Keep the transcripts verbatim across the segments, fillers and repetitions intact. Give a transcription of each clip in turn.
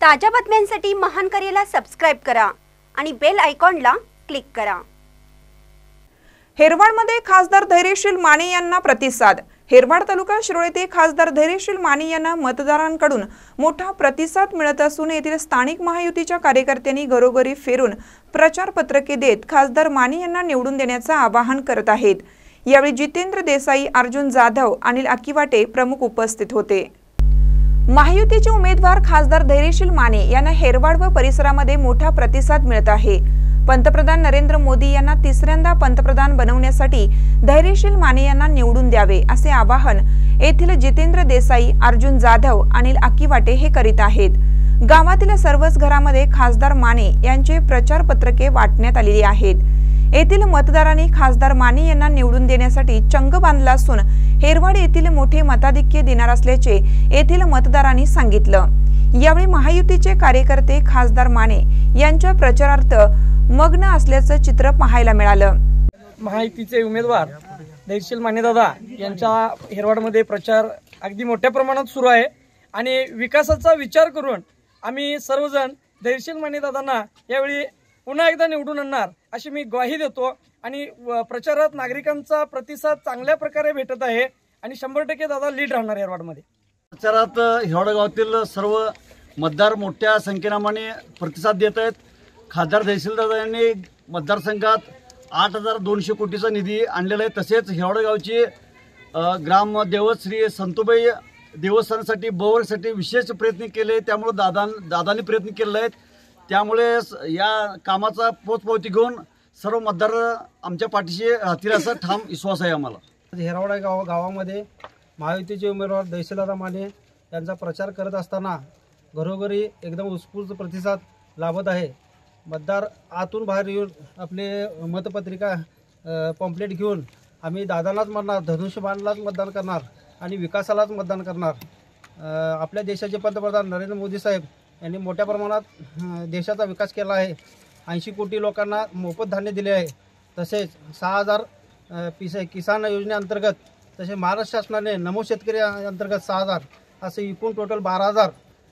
ताज्या बातम्यांसाठी महान करेला सबस्क्राइब करा आणि बेल आयकॉनला क्लिक करा। हेरवाडमध्ये खासदार धैर्यशील माने यांना प्रतिसाद। हेरवाड तालुका शिरोळ येथे खासदार धैर्यशील माने यांना मतदारांकडून मोठा प्रतिसाद मिळत असून येथील स्थानिक महायुतीच्या कार्यकर्त्यांनी घरोघरी फिरून प्रचार पत्रके देत खासदार माने यांना निवडून देण्याचे आवाहन करत आहेत। यावेळी जितेंद्र देसाई, अर्जुन जाधव, अनिल अकिवाटे प्रमुख उपस्थित होते। महायुतीचे उमेदवार खासदार धैर्यशील माने यांना हेरवाड व परिसरामध्ये मोठा प्रतिसाद मिळत आहे। पंतप्रधान नरेंद्र मोदी यांना तिसऱ्यांदा पंतप्रधान बनवण्यासाठी धैर्यशील माने यांना निवडून द्यावे असे आवाहन येथील जितेंद्र देसाई, अर्जुन जाधव, अनिल अकिवाटे हे करीत आहेत। गावातील सर्वच घरामध्ये खासदार माने यांचे प्रचार पत्रके वाटण्यात आलेली आहेत। येथील मतदारांनी खासदार माने यांना निवडून देण्यासाठी चंग बांधला असून हेरवाड येथील मोठे मताधिक्य देणार असल्याचे येथील मतदारांनी सांगितलं। यावेळी महायुतीचे कार्यकर्ते खासदार माने यांच्या प्रचारार्थ मग्न असल्याचं चित्र पाहायला मिळालं। महायुतीचे उमेदवार धैर्यशील माने दादा यांचा हेरवाडमध्ये प्रचार अगदी मोठ्या प्रमाणात सुरू आहे आणि विकासाचा विचार करून आम्ही सर्वजण धैर्यशील माने दादांना यावेळी पुन्हा एकदा निवडून आणणार अशी मी ग्वाही देतो आणि प्रचारात नागरिकांचा प्रतिसाद चांगल्या प्रकारे भेटत आहे आणि शंभर टक्के दादा लीड राहणार हेरवाडमध्ये। प्रचारात हेरवाड गावातील सर्व मतदार मोठ्या संख्येने प्रतिसाद देत आहेत। खासदार धैर्यशील दादा यांनी मतदारसंघात आठ हजार दोनशे कोटीचा निधी आणलेला आहे। तसेच हेरवाड गावची ग्रामदेवत श्री संतोबाई देवस्थानासाठी बोरसाठी विशेष प्रयत्न केले, त्यामुळे दादा दादांनी प्रयत्न केले आहेत। त्यामुळे या कामाचा पोचपावती घेऊन सर्व मतदार आमच्या पाठीशी राहतील असा ठाम विश्वास आहे आम्हाला। हेरवाड गाव गावामध्ये महायुतीचे उमेदवार धैर्यशीलदादा माने यांचा प्रचार करत असताना घरोघरी एकदम उत्स्फूर्त प्रतिसाद लाभत आहे। मतदार आतून बाहेर येऊन आपले मतपत्रिका पॉम्पलेट घेऊन आम्ही दादांनाच म्हणणार, धनुष्यबाणलाच मतदान करणार आणि विकासालाच मतदान करणार। आपल्या देशाचे पंतप्रधान नरेंद्र मोदी साहेब यांनी मोठ्या प्रमाणात देशाचा विकास केला आहे। ऐंशी कोटी लोकांना मोफत धान्य दिले आहे। तसेच सहा हजार पिस किसान योजनेअंतर्गत, तसे महाराष्ट्र शासनाने नमो शेतकरी अंतर्गत सहा हजार असे एकूण टोटल बारा हजार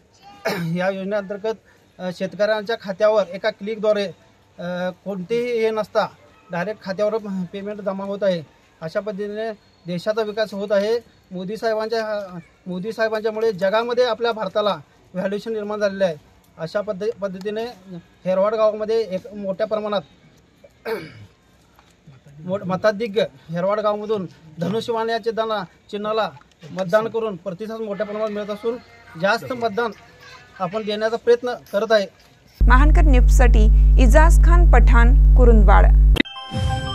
या योजनेअंतर्गत शेतकऱ्यांच्या खात्यावर एका क्लिकद्वारे कोणतेही हे नसता डायरेक्ट खात्यावर पेमेंट जमा होत आहे। अशा पद्धतीने देशाचा विकास होत आहे। मोदी साहेबांच्या मोदी साहेबांच्यामुळे जगामध्ये आपल्या भारताला व्हॅल्युएशन निर्माण झालेले आहे। अशा पद्धती पद्धतीने हेरवाड गावामध्ये एक मोठ्या प्रमाणात मताधिक्य हेरवाड गावामधून धनुष्यबाण या चिन्हाला चिन्हाला मतदान करून प्रतिसाद मोठ्या प्रमाणात मिळत असून जास्त मतदान आपण देण्याचा प्रयत्न करत आहे। महानकर न्यूजसाठी इजाज खान पठाण, कुरुंदवाड।